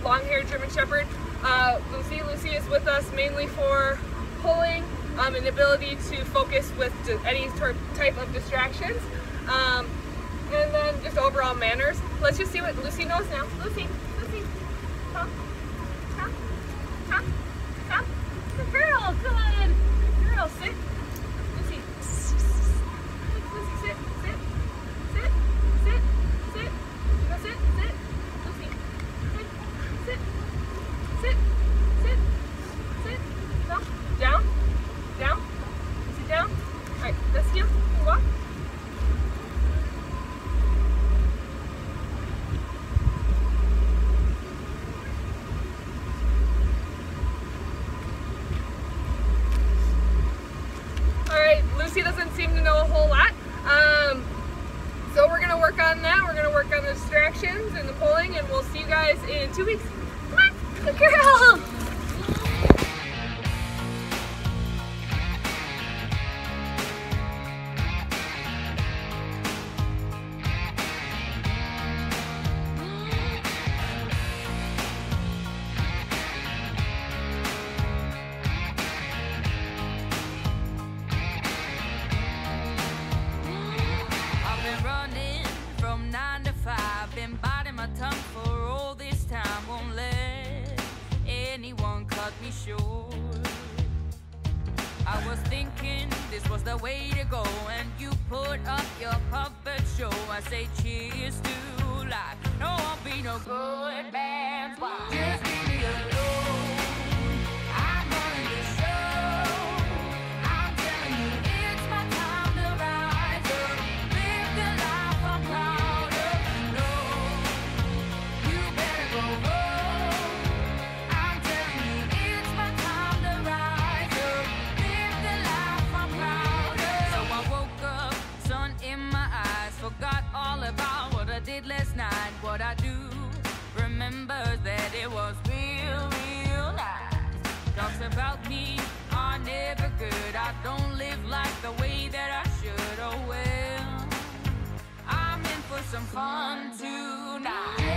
long-haired German Shepherd. Lucy is with us mainly for pulling and the ability to focus with any type of distractions. And then just overall manners. Let's just see what Lucy knows now. Lucy, come, come, come, come. Good girl, good. Good girl, sit. Lucy, Lucy, sit, sit, sit, sit, sit. You go sit, sit. Lucy, good. Sit, sit, sit, sit. No, down, down. Sit down. All right, that's you. Walk. Lucy doesn't seem to know a whole lot, so we're going to work on that. We're going to work on the distractions and the pulling, and we'll see you guys in 2 weeks. Come on, good girl! I was thinking this was the way to go, and you put up your puppet show. I say cheers to life. No, I'll be no good man. Just leave me alone. I'm running the show. I'm telling you, it's my time to rise up. Live the life I'm proud of. No, you better go home. I'm telling you, it's my time to rise up. Live the life I'm proud of. So I woke up, sun in my eyes, forgot all about what I did last night. What I do remember that it was real, real nice. Talks about me are never good. I don't live like the way that I should. Oh well, I'm in for some fun tonight.